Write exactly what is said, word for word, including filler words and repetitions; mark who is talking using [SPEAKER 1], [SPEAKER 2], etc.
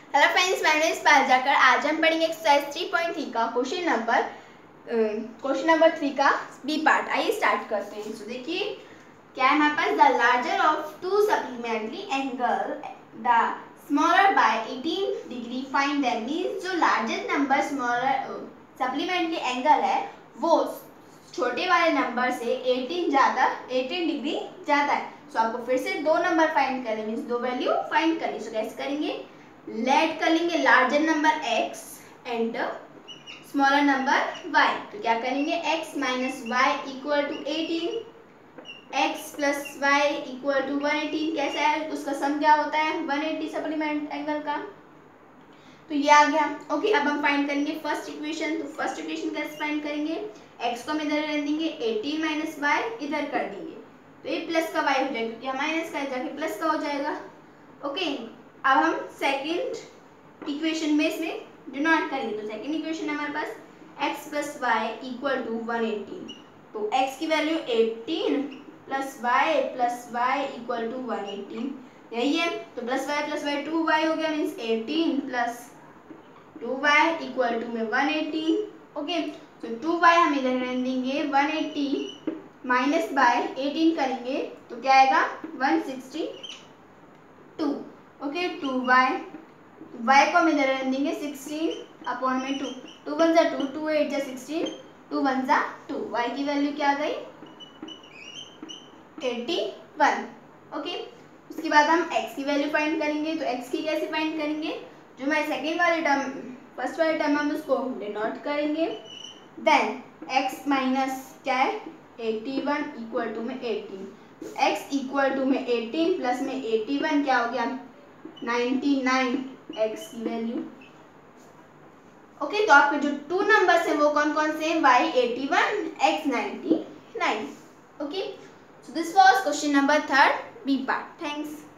[SPEAKER 1] Hello friends, मैं name पाजाकर। आज हम पढ़ेंगे एक्सरसाइज थ्री पॉइंट थ्री का question number question number three का बी पार्ट। आइए स्टार्ट करते हैं। सो देखिए क्या है हमारे पास। The larger of two supplementary angle the smaller by eighteen degree find them. Means जो largest number smaller supplementary angle है वो छोटे वाले नंबर से एटीन ज्यादा एटीन डिग्री ज्यादा है। सो so, आपको फिर से दो नंबर फाइंड करने मींस दो वैल्यू फाइंड करनी। सो कैसे करेंगे, लेट कर लेंगे larger number x and smaller number y। तो क्या करेंगे, x minus y equal to eighteen, x plus y equal to one eighteen. कैसा है, उसका सम क्या होता है वन एटी सप्लीमेंट एंगल का। तो ये आ गया। ओके, अब हम फाइंड करेंगे फर्स्ट इक्वेशन। तो फर्स्ट इक्वेशन कैसे फाइंड करेंगे, x को हम इधर रख देंगे, एटीन माइनस वाई इधर कर देंगे तो ये प्लस का y हो जाएगा क्योंकि माइनस का जाके प्लस का हो जाएगा। ओके, अब हम सेकंड इक्वेशन में इसमें डिनोट करेंगे। तो सेकंड इक्वेशन है हमारे पास x plus y equal to one eighteen. तो x की value eighteen plus y plus y equal to one eighteen, यही है। तो plus y plus y two y हो गया, means eighteen plus two y equal to में one eighteen. Okay, तो two y हम इधर रख देंगे, one eighty minus by eighteen करेंगे तो क्या आएगा one sixty two. Okay, two y Y को हम इधर रख देंगे सिक्सटीन अपॉन में टू, टू वन जा टू, टू एट जा सिक्सटीन, टू वन जा टू। वाई की वैल्यू क्या आ गई एटी वन। ओके, उसके बाद हम x की वैल्यू फाइंड करेंगे। तो x की कैसे फाइंड करेंगे, जो हमारे सेकेंड वाले टर्म फर्स्ट वाले टर्म हम उसको डिनोट करेंगे। देन x माइनस क्या है एटी वन इक्वल टू में एटीन। तो x इक्वल टू में एटीन प्लस में एटी वन क्या हो गया नाइंटी नाइन x की वैल्यू। ओके, तो आपके जो टू नंबर्स हैं वो कौन कौन से हैं, y eighty one, x ninety nine. Okay, so this was question number third B part. Thanks.